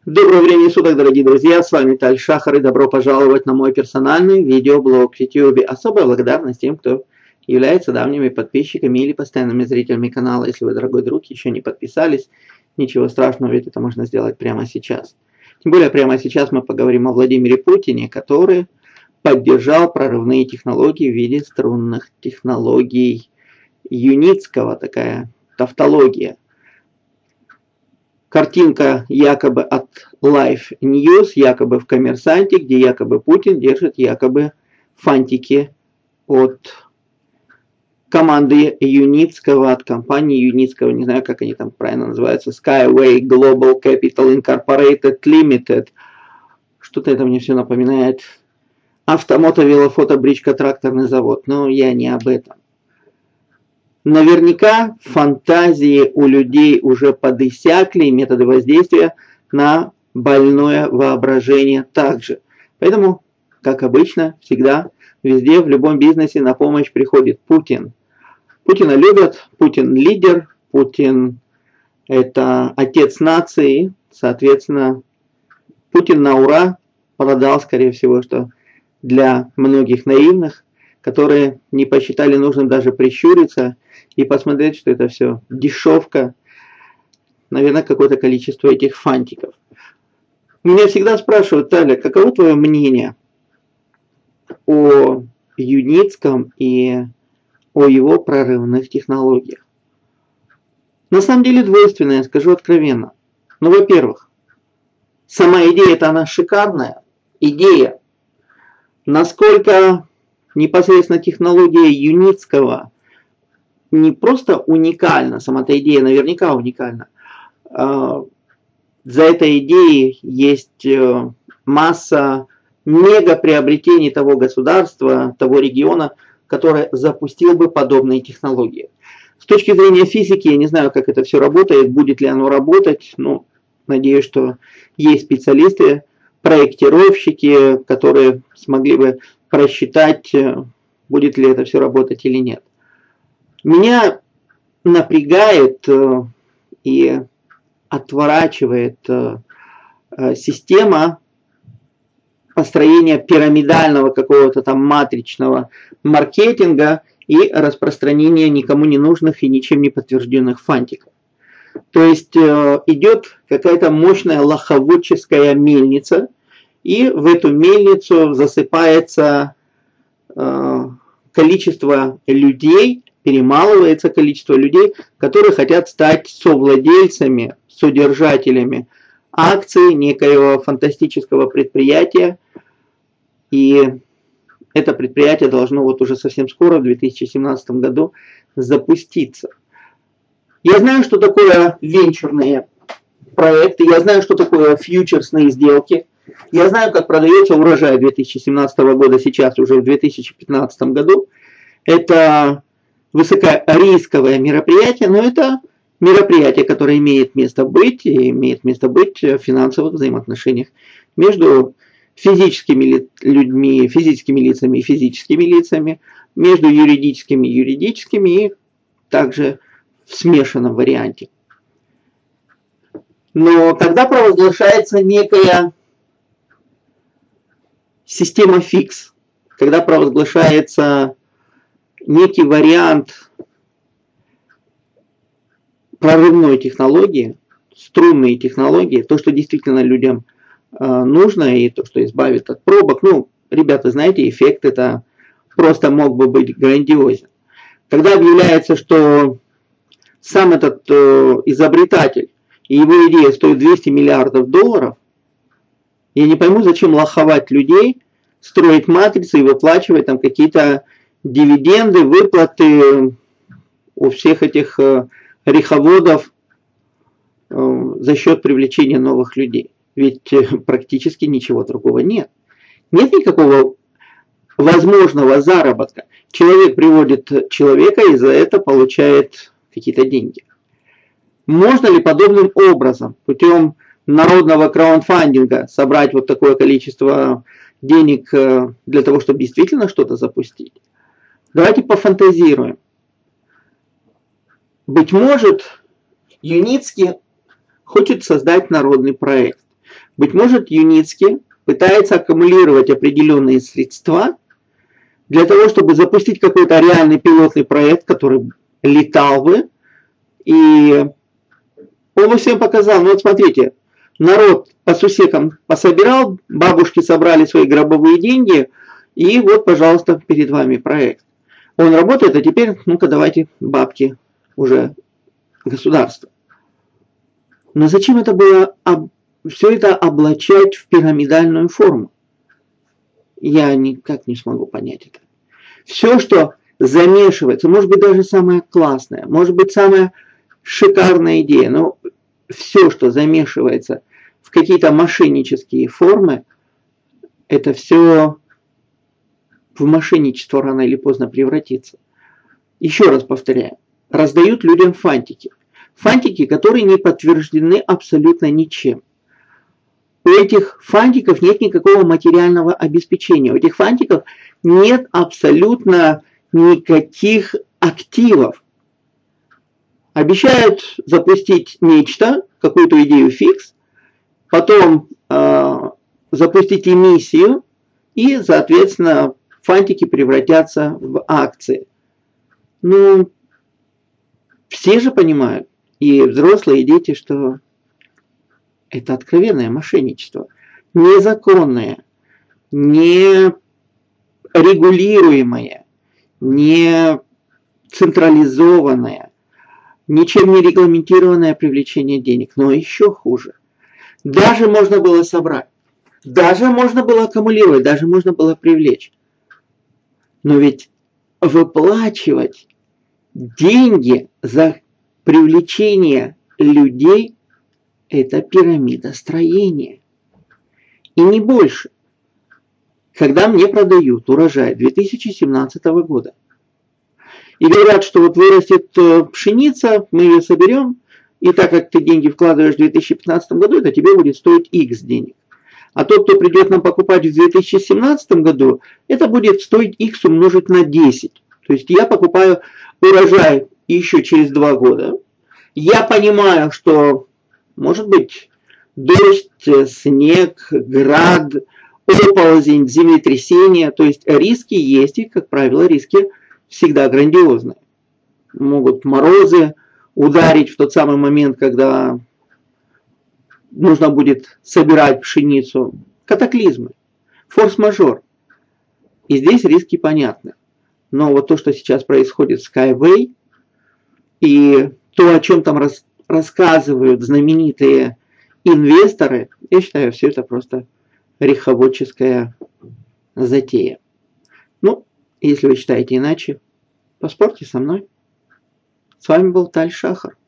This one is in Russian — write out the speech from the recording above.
Доброго времени суток, дорогие друзья, с вами Таль Шахар, и добро пожаловать на мой персональный видеоблог в YouTube. Особая благодарность тем, кто является давними подписчиками или постоянными зрителями канала. Если вы, дорогой друг, еще не подписались, ничего страшного, ведь это можно сделать прямо сейчас. Тем более, прямо сейчас мы поговорим о Владимире Путине, который поддержал прорывные технологии в виде струнных технологий Юницкого, такая тавтология. Картинка якобы от Life News, якобы в «Коммерсанте», где якобы Путин держит якобы фантики от команды Юницкого, от компании Юницкого, не знаю, как они там правильно называются, Skyway Global Capital Incorporated Limited. Что-то это мне все напоминает. Автомото, велофото, бричка, тракторный завод. Но я не об этом. Наверняка фантазии у людей уже подиссякли, методы воздействия на больное воображение также. Поэтому, как обычно, всегда, везде, в любом бизнесе на помощь приходит Путин. Путина любят, Путин лидер, Путин это отец нации, соответственно, Путин на ура продал, скорее всего, что для многих наивных, которые не посчитали нужным даже прищуриться и посмотреть, что это все дешевка, наверное, какое-то количество этих фантиков. Меня всегда спрашивают: Таля, каково твое мнение о Юницком и о его прорывных технологиях? На самом деле двойственное, скажу откровенно. Ну, во-первых, сама идея-то она шикарная. Идея. Насколько непосредственно технология Юницкого не просто уникальна, сама-то идея наверняка уникальна. За этой идеей есть масса мега-приобретений того государства, того региона, который запустил бы подобные технологии. С точки зрения физики, я не знаю, как это все работает, будет ли оно работать, но надеюсь, что есть специалисты, проектировщики, которые смогли бы просчитать, будет ли это все работать или нет. Меня напрягает и отворачивает система построения пирамидального какого-то там матричного маркетинга и распространения никому не нужных и ничем не подтвержденных фантиков. То есть идет какая-то мощная лоховодческая мельница, и в эту мельницу засыпается количество людей, перемалывается количество людей, которые хотят стать совладельцами, содержателями акций некоего фантастического предприятия. И это предприятие должно вот уже совсем скоро, в 2017 году, запуститься. Я знаю, что такое венчурные проекты, я знаю, что такое фьючерсные сделки. Я знаю, как продается урожай 2017 года сейчас, уже в 2015 году. Это высокорисковое мероприятие, но это мероприятие, которое имеет место быть, и имеет место быть в финансовых взаимоотношениях между физическими людьми, физическими лицами и физическими лицами, между юридическими и юридическими, и также в смешанном варианте. Но когда провозглашается некая система фикс, когда провозглашается некий вариант прорывной технологии, струнные технологии, то, что действительно людям нужно, и то, что избавит от пробок. Ну, ребята, знаете, эффект это просто мог бы быть грандиозен. Когда объявляется, что сам этот изобретатель и его идея стоит 200 миллиардов долларов, я не пойму, зачем лоховать людей, строить матрицы и выплачивать там какие-то дивиденды, выплаты у всех этих реховодов за счет привлечения новых людей. Ведь практически ничего другого нет. Нет никакого возможного заработка. Человек приводит человека и за это получает какие-то деньги. Можно ли подобным образом, путем народного краундфандинга, собрать вот такое количество денег для того, чтобы действительно что-то запустить? Давайте пофантазируем. Быть может, Юницкий хочет создать народный проект. Быть может, Юницкий пытается аккумулировать определенные средства для того, чтобы запустить какой-то реальный пилотный проект, который летал бы, и он бы всем показал, ну вот смотрите, народ по сусекам пособирал, бабушки собрали свои гробовые деньги, и вот, пожалуйста, перед вами проект. Он работает, а теперь, ну-ка, давайте бабки уже государства. Но зачем это было все это облачать в пирамидальную форму? Я никак не смогу понять это. Все, что замешивается, может быть, даже самое классное, может быть, самая шикарная идея, но все, что замешивается в какие-то мошеннические формы, это все в мошенничество рано или поздно превратится. Еще раз повторяю, раздают людям фантики. Фантики, которые не подтверждены абсолютно ничем. У этих фантиков нет никакого материального обеспечения. У этих фантиков нет абсолютно никаких активов. Обещают запустить нечто, какую-то идею фикс, потом запустить эмиссию, и, соответственно, фантики превратятся в акции. Ну, все же понимают, и взрослые, и дети, что это откровенное мошенничество. Незаконное, не регулируемое, не централизованное, ничем не регламентированное привлечение денег. Но еще хуже. Даже можно было собрать, даже можно было аккумулировать, даже можно было привлечь. Но ведь выплачивать деньги за привлечение людей – это пирамидостроение. И не больше. Когда мне продают урожай 2017 года и говорят, что вот вырастет пшеница, мы ее соберем, и так как ты деньги вкладываешь в 2015 году, это тебе будет стоить X денег. А тот, кто придет нам покупать в 2017 году, это будет стоить X умножить на 10. То есть я покупаю урожай еще через 2 года. Я понимаю, что может быть дождь, снег, град, оползень, землетрясение. То есть риски есть, и, как правило, риски всегда грандиозные. Могут морозы ударить в тот самый момент, когда нужно будет собирать пшеницу. Катаклизмы, форс-мажор. И здесь риски понятны. Но вот то, что сейчас происходит в Skyway, и то, о чем там рассказывают знаменитые инвесторы, я считаю, все это просто риховодческая затея. Ну, если вы считаете иначе, поспорьте со мной. С вами был Таль Шахар.